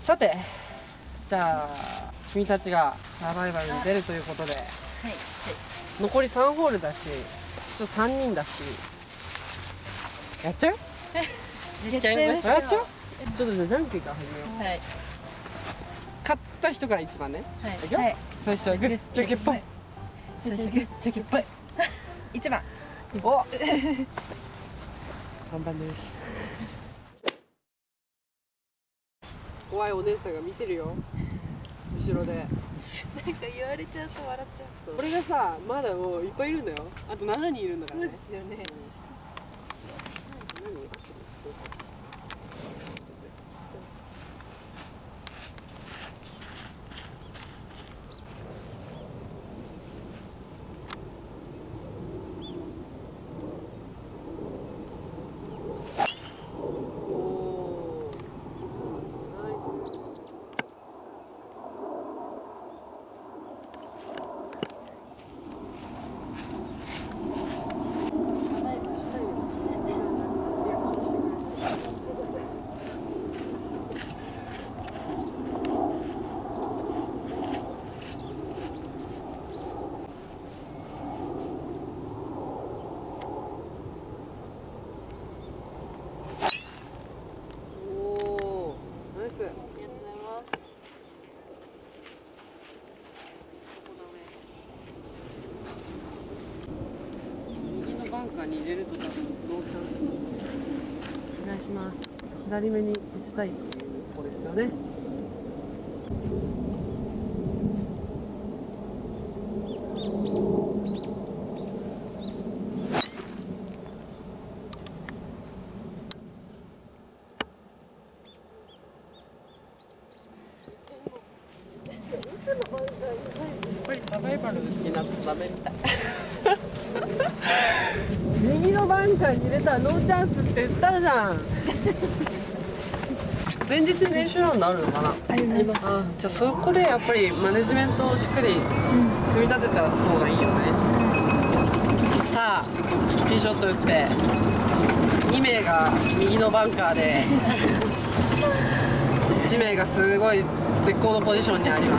さて、じゃあ君たちがサバイバルに出るということで、残り3ホールだし、ちょっと3人だし、やっちゃう？ やっちゃいましょう。 やっちゃう？ちょっとじゃあじゃんけんから始めよう。 はい。 勝った人から1番ね。 はい。 いくよ。最初はグーじゃんけんぽい。 最初はグーじゃんけんぽい。1番。 お。3番です。怖いお姉さんが見てるよ。後ろで。 なんか言われちゃうと笑っちゃう。 これがさ、まだもういっぱいいるんだよ。あと7人いるんだからね。 そうですよね。バンカーに入れると多分ノーチャンス。お願いします。左目に打ちたいところですよね。やっぱりサバイバルになるとダメみたい。右のバンカーに入れたらノーチャンスって言ったじゃん。前日に練習ラウンドあるのかな。 あります。 じゃあそこでやっぱりマネジメントをしっかり組み立てた方がいいよね。さあティーショット打って2名が右のバンカーで1名がすごい絶好のポジションにあります。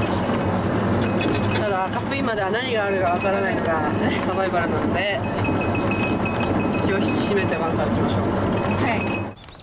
ただカップインまでは何があるかわからないのがサバイバルなので気を引き締めてバンカー打ちましょう。 はい。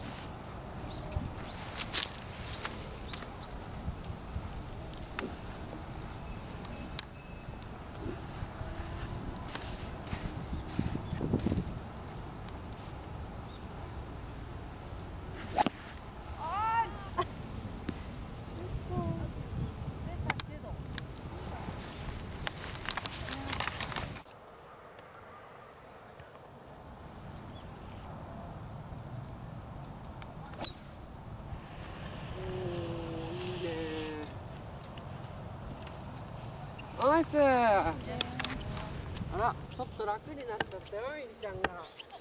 ナイス。あら、ちょっと楽になっちゃったよ、みりちゃんが。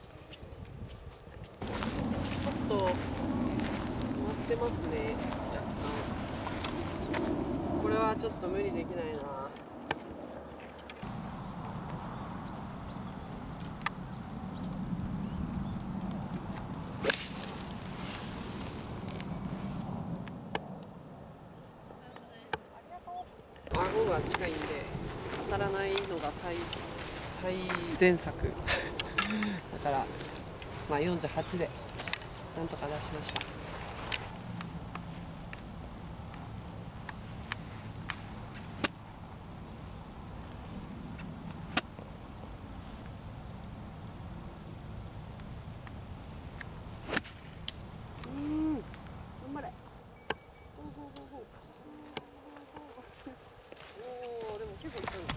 ちょっと、止まってますね、若干。これはちょっと無理できないな。顎が近いんで当たらないのが最善策だからまあ48でなんとか出しました。頑張れ。でも結構強い。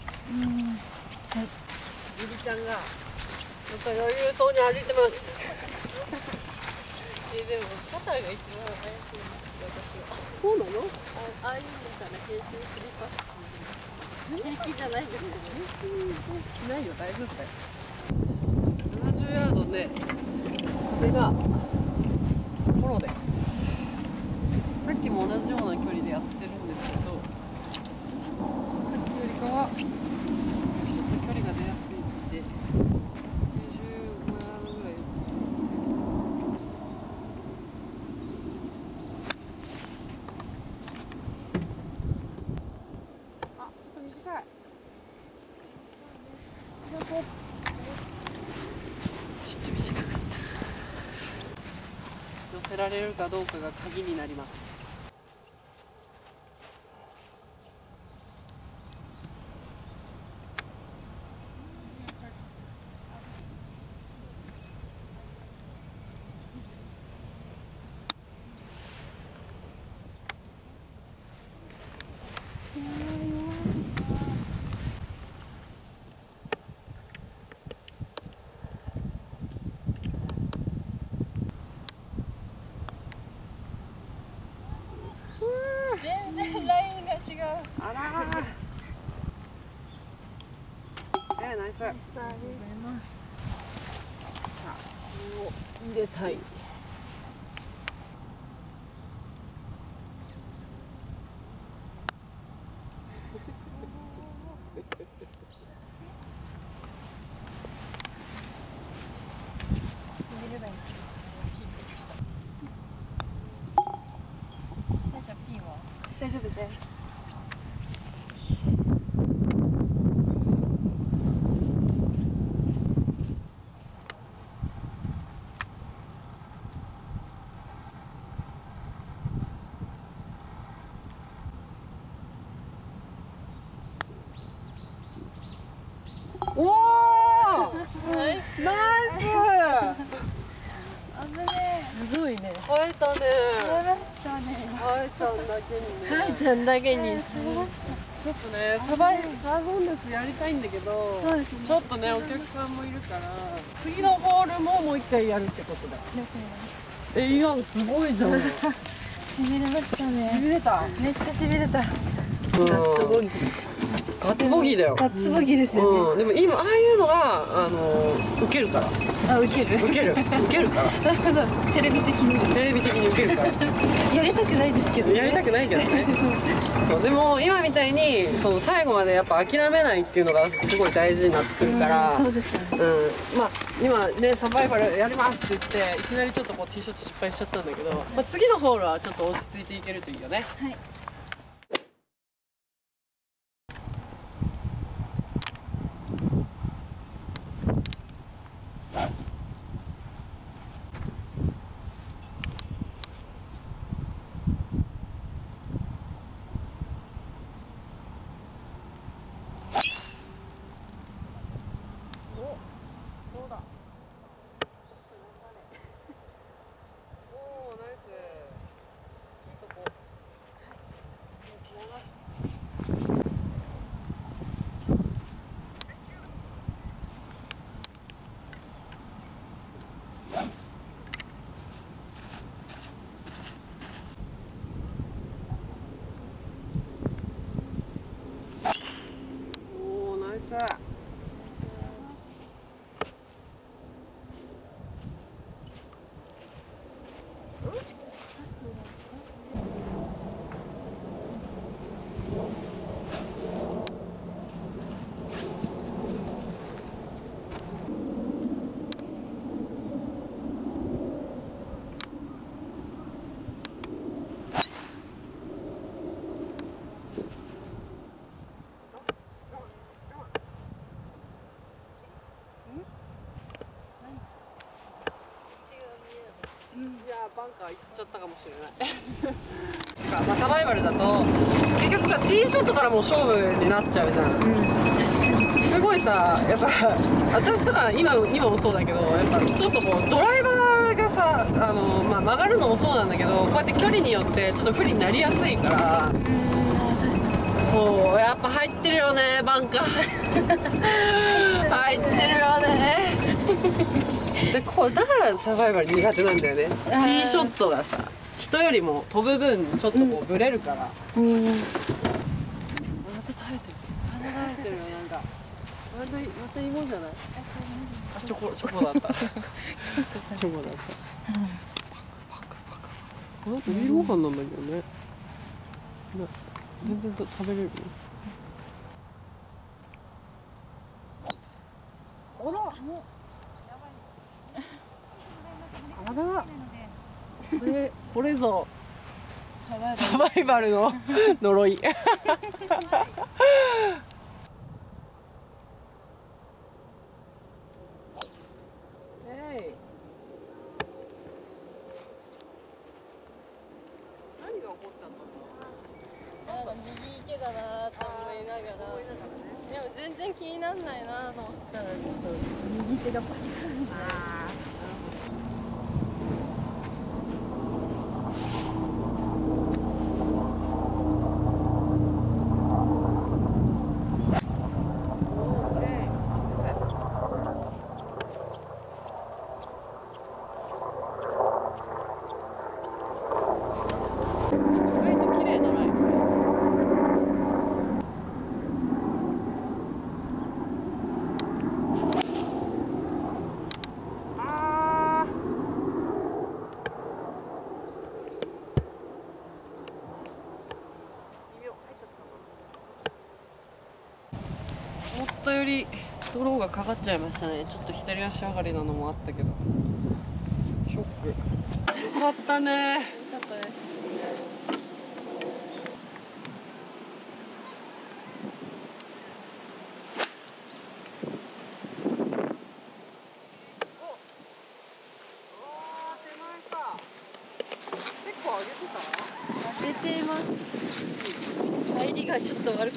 ゆりちゃんがやっぱり余裕そうに歩いてます。 でも肩が一番怪しい私は。 そうなの？ ああいうのから平均するパッチ平均じゃないんだけど平均しないよ、大丈夫だよ。70ヤードで風がフォローです。さっきも同じような距離でやってるんですけど、さっきよりかはちょっと距離が出やすいんで25ヤードぐらい。 短かった。 寄せられるかどうかが鍵になります。 全然ラインが違う。 あらー。ナイス。 ありがとうございます。 入れたい。 入れればいいんですよ。大丈夫、ピンは大丈夫です。 おお。 ナイス。 ナイ危ねえ。すごいね。 ス。会えたね。 会えましたね。 会えたんだけにね。 会えたんだけに。 ちょっとね、サーボンレスやりたいんだけど、 そうですね。 ちょっとね、お客さんもいるから、次のホールももう一回やるってことだ。今すごいじゃん。 しびれましたね。 しびれた。 めっちゃしびれた。 ガッツボギー。ガッツボギーだよ。 ガッツボギーですよね。 でも今ああいうのが受けるから。 あ、受ける。 受けるから。 なるほど。テレビ的に。 テレビ的に受けるから。 やりたくないですけど。 やりたくないけどね。そうでも今みたいにその最後までやっぱ諦めないっていうのがすごい大事になってくるから。 そうですよね。 まあ今ねサバイバルやりますって言っていきなりちょっとこうティーショット失敗しちゃったんだけど、まあ次のホールはちょっと落ち着いていけるといいよね。 はい。 そうだ。おお、ナイス。いいとこ。おお、ナイス。いやバンカー行っちゃったかもしれないまあサバイバルだと結局さティーショットからもう勝負になっちゃうじゃん、すごいさやっぱ私とか今もそうだけどやっぱちょっとこうドライバーがさまあ、曲がるのもそうなんだけどこうやって距離によってちょっと不利になりやすいからそうやっぱ入ってるよねバンカー入ってるよねでだからサバイバル苦手なんだよね。ティーショットがさ人よりも飛ぶ分ちょっとこうブレるから、また耐えてるよなんかまた芋じゃないチョコだったチョコだったこの後ビールご飯なんだけどね全然食べれるよあらあらこれぞサバイバルの呪いえい残ったと思う。 右池だなと思いながら、でも全然気になんないなと思ったら、ちょっと右手がパニックになる。 思ったよりドローがかかっちゃいましたね。ちょっと左足上がりなのもあったけどショック。よかったね。 よかったです。上げています。入りがちょっと悪かったです。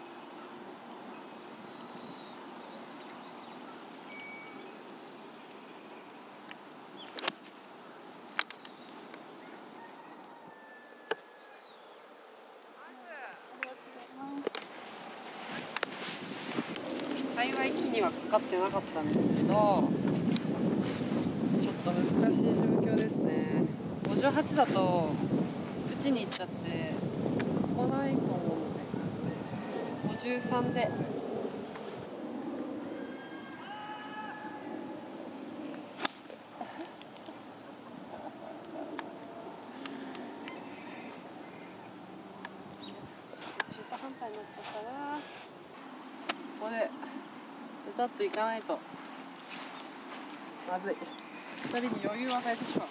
幸い木にはかかってなかったんですけど、ちょっと難しい状況ですね。58だと打ちに行っちゃって飛ばないと思うので53で。中途半端になっちゃったな。ここでペタッといかないとまずい。2人に余裕を与えてしまう。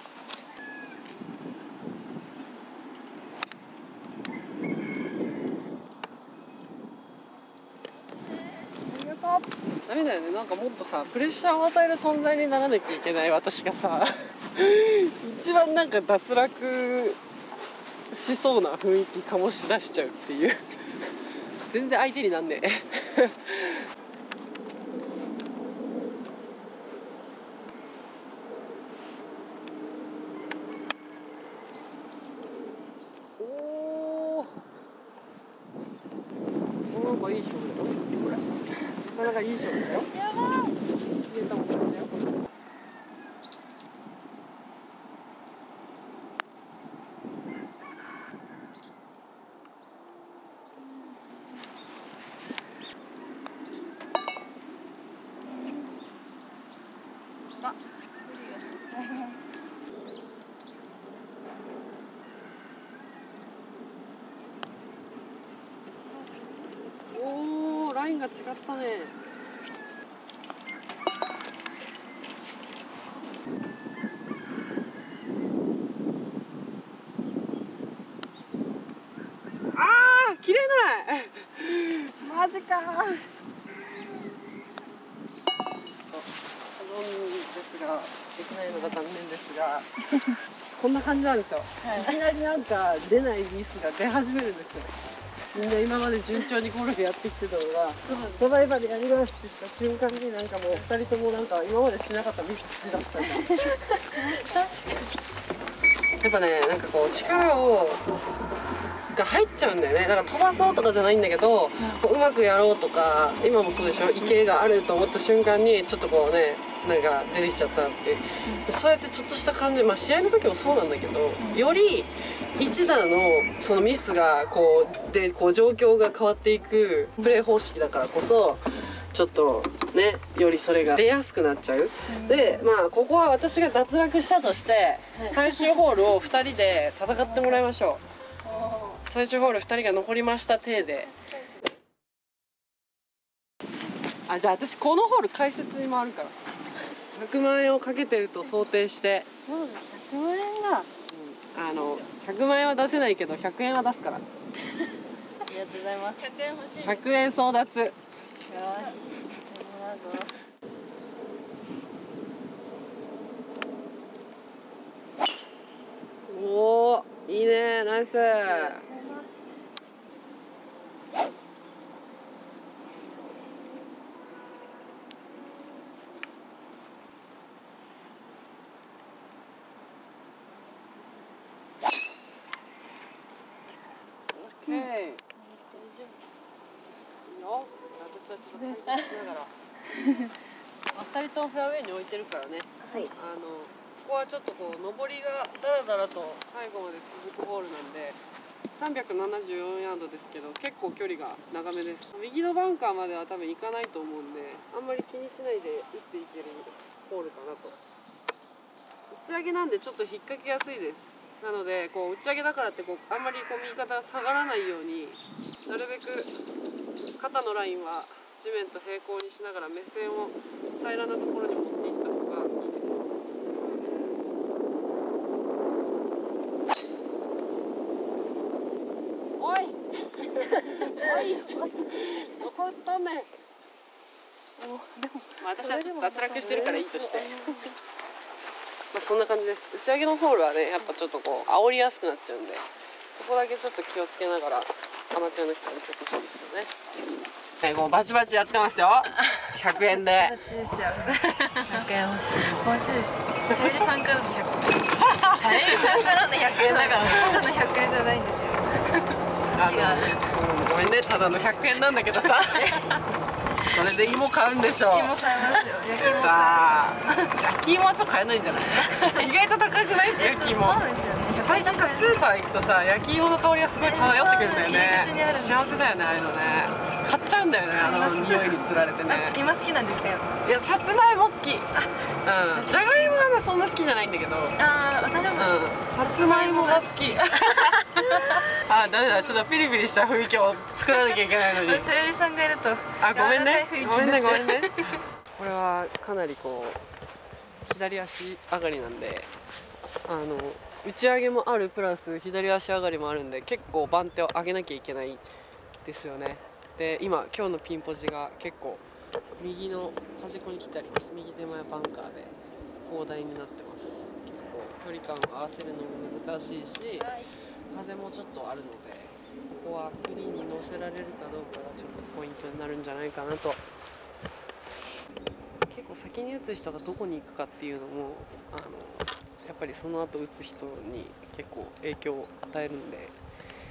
ダメだよね。なんかもっとさ、プレッシャーを与える存在にならなきゃいけない私がさ一番なんか脱落しそうな雰囲気醸し出しちゃうっていう全然相手になんねえおお、なんかいい勝負だよこれ。なかなかいい勝負だよ。 やばい。 入れたもんだよ。あ、おお、ラインが違ったね。あー、切れないマジかー。ですが、できないのが残念ですがこんな感じなんですよ、いきなりなんか出ないミスが出始めるんですよ。みんな今まで順調にゴルフやってきてたのが、サバイバルやりますって言った瞬間になんかもう2人ともなんか今までしなかったミスしだしたりやっぱね、なんかこう力が入っちゃうんだよね。だから飛ばそうとかじゃないんだけど、こううまくやろうとか、今もそうでしょ、池があると思った瞬間にちょっとこうね、なんか出てきちゃったって、そうやってちょっとした感じ、まあ試合の時もそうなんだけど、より一打のそのミスがこうでこう状況が変わっていくプレー方式だからこそ、ちょっとね、よりそれが出やすくなっちゃう。で、まあここは私が脱落したとして最終ホールを2人で戦ってもらいましょう。最終ホール2人が残りました体で。あ、じゃあ私このホール解説に回るから100万円をかけてると想定して。 そうだ、100万円だ。 100万円は出せないけど100円は出すから。 ありがとうございます。100円欲しい。 100円争奪。よし、おお、いいね。 ナイス。オッケー。いいよ。私はちょっと回転しながら。2人ともフェアウェイに置いてるからね。 はい。 ここはちょっとこう上りがだらだらと最後まで続くホールなんで374ヤードですけど結構距離が長めです。右のバンカーまでは多分行かないと思うんであんまり気にしないで打っていけるホールかなと。打ち上げなんでちょっと引っ掛けやすいです。なのでこう打ち上げだからってこうあんまりこう右肩が下がらないようになるべく肩のラインは地面と平行にしながら目線を平らなところに持っていった方がいいです。おいおいどこ打ったんねん。まあ私はちょっと脱落してるからいいとして、まあそんな感じです。打ち上げのホールはねやっぱちょっとこう煽りやすくなっちゃうんでそこだけちょっと気をつけながらアマチュアの人にちょっとほしいですよね。もうバチバチやってますよ。100円で。 バチですよ。100円欲しい。欲しいです。さゆりさんからの100円。さゆりさんからの100円だからただの100円じゃないんですよ。 ごめんねただの100円なんだけどさ。それで芋買うんでしょ。 芋買いますよ。焼き芋焼き芋はちょっと買えないんじゃない？意外と高くない？焼き芋。 そうなんですよね。 最近さスーパー行くとさ焼き芋の香りがすごい漂ってくるんだよね。 入り口にあるんですよ幸せだよねああいうのね。買っちゃうんだよねあの匂いにつられてね。 今好きなんですかよ。 いやさつまいも好き。じゃがいもはねそんな好きじゃないんだけど。 私も。 さつまいもが好き。ダメだちょっとピリピリした雰囲気を作らなきゃいけないのに。 さゆりさんがいると。 ごめんねごめんねごめんね。これはかなりこう左足上がりなんで打ち上げもあるプラス左足上がりもあるんで結構番手を上げなきゃいけないですよね。で今日のピンポジが結構右の端っこに来てあります。右手前バンカーで砲台になってます。結構距離感を合わせるのも難しいし風もちょっとあるのでここはグリーンに乗せられるかどうかがちょっとポイントになるんじゃないかなと。結構先に打つ人がどこに行くかっていうのもやっぱりその後打つ人に結構影響を与えるんで。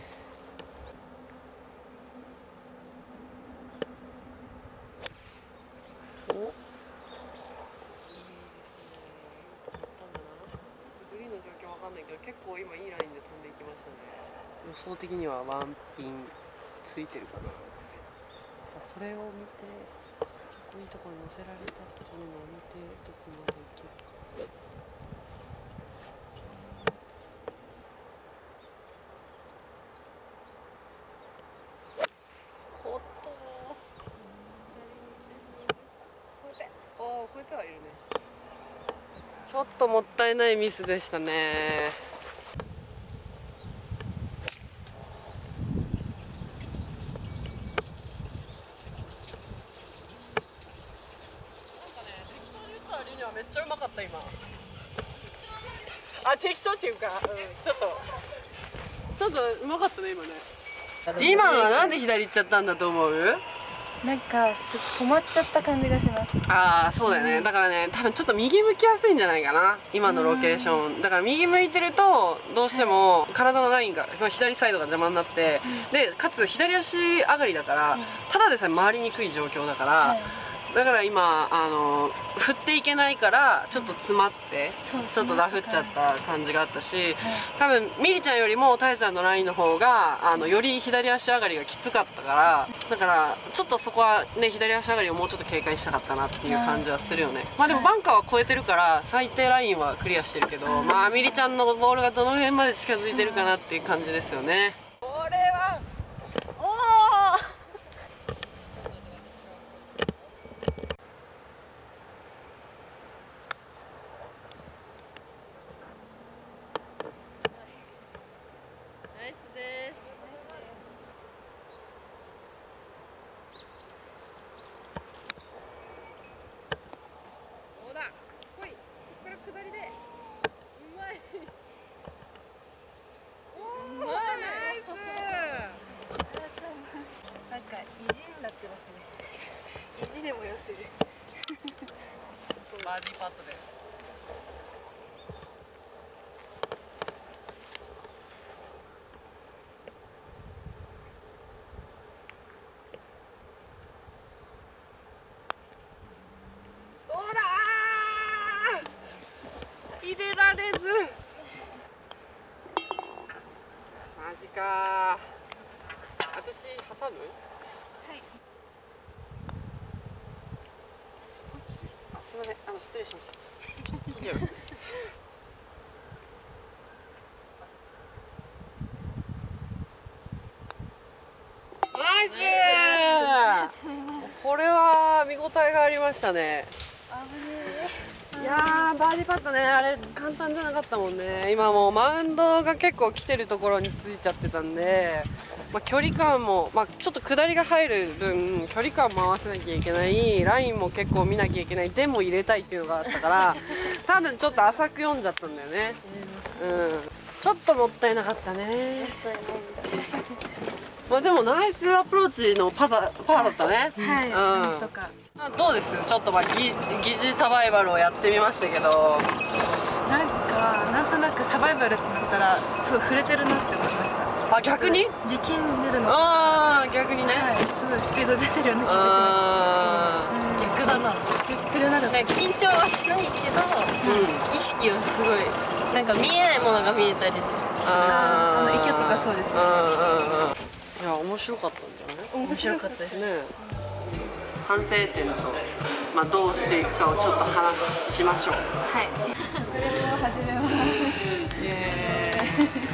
お、いいですね。当たったんだな。グリーンの状況わかんないけど結構今いいラインで飛んでいきましたね。予想的にはワンピンついてるかな。さあそれを見て結構いいところに乗せられたっていうのを見てどこまでいけるか。おっと超えてはいるね。ちょっともったいないミスでしたね。めっちゃうまかった今。適当っていうか、ちょっとうまかったね今ね。今のはなんで左行っちゃったんだと思う？ なんか止まっちゃった感じがします。 そうだよね。だからね多分ちょっと右向きやすいんじゃないかな今のロケーション。だから右向いてるとどうしても体のラインが左サイドが邪魔になって、でかつ左足上がりだからただでさえ回りにくい状況だから。だから今振っていけないからちょっと詰まってちょっとダフっちゃった感じがあったし、多分ミリちゃんよりもタイちゃんのラインの方がより左足上がりがきつかったから、だからちょっとそこはね左足上がりをもうちょっと警戒したかったなっていう感じはするよね。まあでもバンカーは越えてるから最低ラインはクリアしてるけど、まあミリちゃんのボールがどの辺まで近づいてるかなっていう感じですよね。これはうまい。 バーディーパットです。どうだー、入れられず。マジかー。私挟む？ はい。 あ、すみません、失礼しました。ちょっと切りますね。ナイスー。これは見応えがありましたね。いやー、バーディーパットね、あれ簡単じゃなかったもんね。今もうマウンドが結構来てるところについちゃってたんで、距離感も、ちょっと下りが入る分距離感も合わせなきゃいけない、ラインも結構見なきゃいけない、でも入れたいっていうのがあったから多分ちょっと浅く読んじゃったんだよね。ちょっともったいなかったね。でもナイスアプローチのパーだったね。 はい、なんとか。 どうです？ちょっと疑似サバイバルをやってみましたけど、 なんとなくサバイバルってなったらすごい触れてるなって思いました。 あ、逆に？ 力んでるの。 ああ、逆にね。 はい、すごいスピード出てるような気がします。 逆だな。 逆でなんか緊張はしないけど、意識はすごいなんか見えないものが見えたりする。 池とかそうですし。 いや、面白かったんじゃない？ 面白かったですね。 反省点と、どうしていくかをちょっと話しましょう。 はい。食レポを始めます。